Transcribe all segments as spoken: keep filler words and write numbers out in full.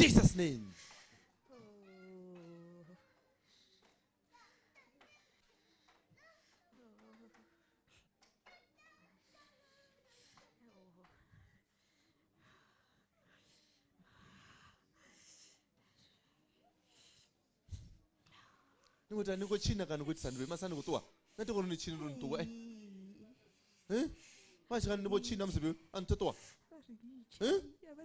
Jesus' name. Ningothi aniko china kana ukuthi sandibe masani kutuwa. Nathi kona ni china lo ntuwa eh. Eh? Manje kana nibo china msibe antotwa. Eh?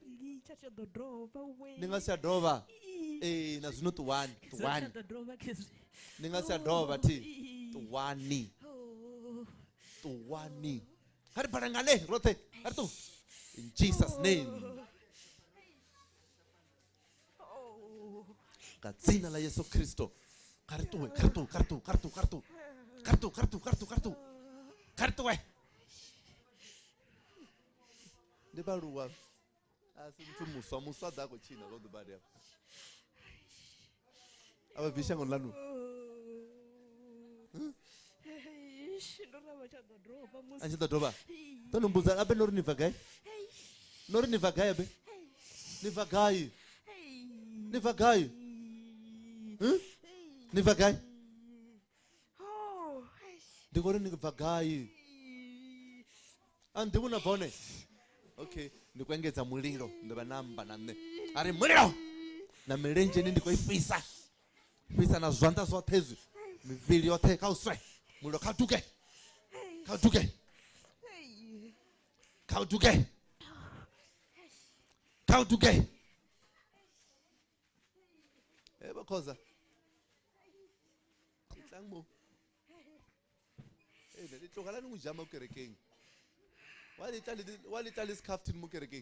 Ningasiya drova. Eh na zwino tuwani, tuwani. Ningasiya drova thi. Tuwani. Tuwani. Hari parangale rote. Artu. In Jesus' name. Kadzina la Yesu Kristo. Kartu, kartu, kartu, kartu, kartu. Kartu, kartu, kartu, kartu. Kartu we. Debaruwa. Asimtu musa musa da ko china lo debari. Aba bisha ngonlanu. Anje da droba. Tono mbuza abe nori ni vagai. Nori ni vagai abe. Ni vagai. Ni vagai. Huh? Ni vagai. Digore ni vagai. Andi una bone. Okay, ndikwengeza muliro ndaba namba nane. Ari muliro. Na milenje ndi koifisa. Fisa na zwanda zothezi. Mivili yothe kauswe. Muliro khatuke. Khatuke. Khatuke. Khatuke. Eba khoza. Itangmo. Eh, nditokala ningujama ukerekeng. Wali tali wali tali skaftin mukerekeng.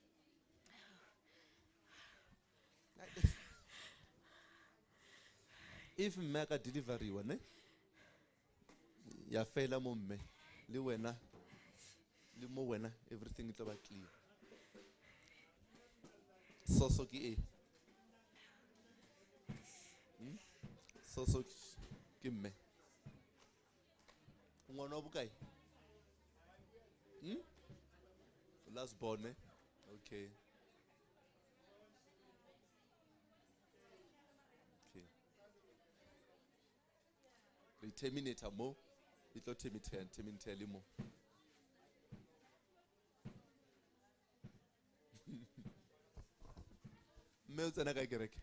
If meka delivery one, ya faila mo mme le wena le mo wena everything it will be clear. So so ki e. Hmm? So so ki mme. Ngwana obukai. Hmm? Last born, eh? Okay. Okay. We terminate more. It will terminate terminate more. Melza kai gerek.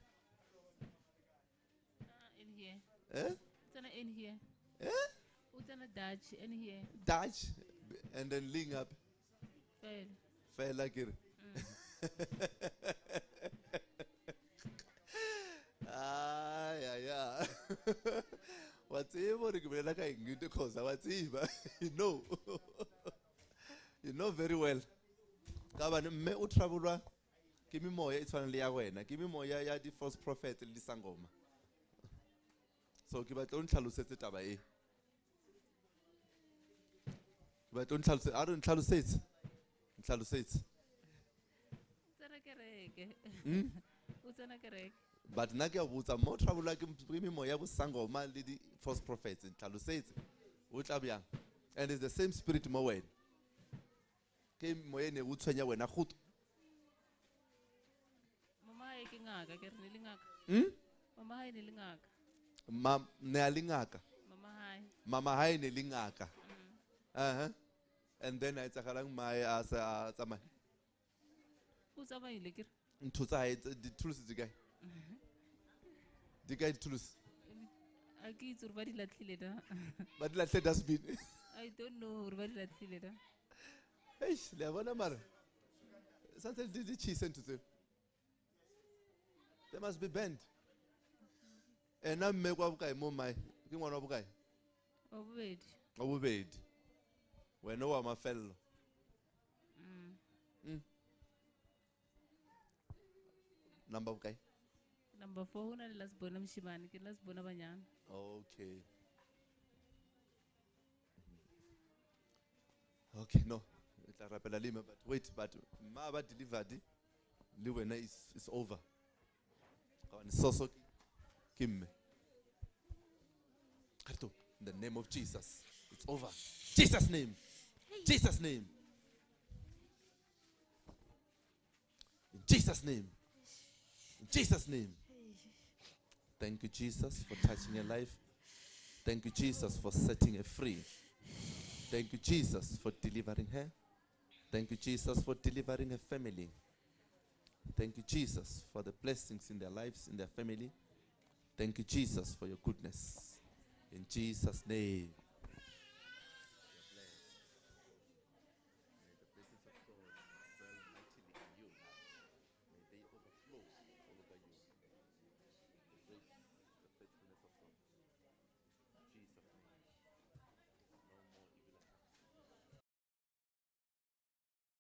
In here. Eh? It's in here. Eh? It's in Dutch in here. Dutch and then link up. Fail. Fail like it. Ah, yeah, yeah. What's even like I get the cause? What's even? You know. You know very well. Kabani me utravelwa. Give me more. It's finally aware. Give me more. Yeah, yeah. The false prophet lisangoma. So give it on chaluset tabai. But on chaluset. I don't chaluset. Chaluset. Hmm. But nagia was a more trouble like give me more. Yeah, was sangoma lady false prophets in chaluset. Which abia. And it's the same spirit more way. Came moyene utsanya wena khut. Hmm? Mama hai nilingaka. Mam nealingaka. Mama hai. Mama hai nelingaka. Uh-huh. And then I tsakalang my as a tsama. Who's over you likir? Ntutsa the tools the guy. The guy tools. I get urbadi latlile da. But let's say that's been. I don't know urbadi latlile da. Hey, levana mar. Something did the cheese into them. They must be bent. And now make what guy more my king one of guy. Obeyed. Obeyed. We know I'm a fellow. Mm. Number of guy. Number four, na last bonam shimani, ki last bonabanyan. Okay. Okay, no. But wait, but ma ba delivered. Liwena is is over. So Kim. In the name of Jesus. It's over. Jesus' name. Jesus' name. In Jesus' name. Jesus' name. Thank you, Jesus, for touching your life. Thank you, Jesus, for setting her free. Thank you, Jesus, for delivering her. Thank you, Jesus, for delivering her family. Thank you, Jesus, for the blessings in their lives, in their family. Thank you, Jesus, for your goodness. In Jesus' name.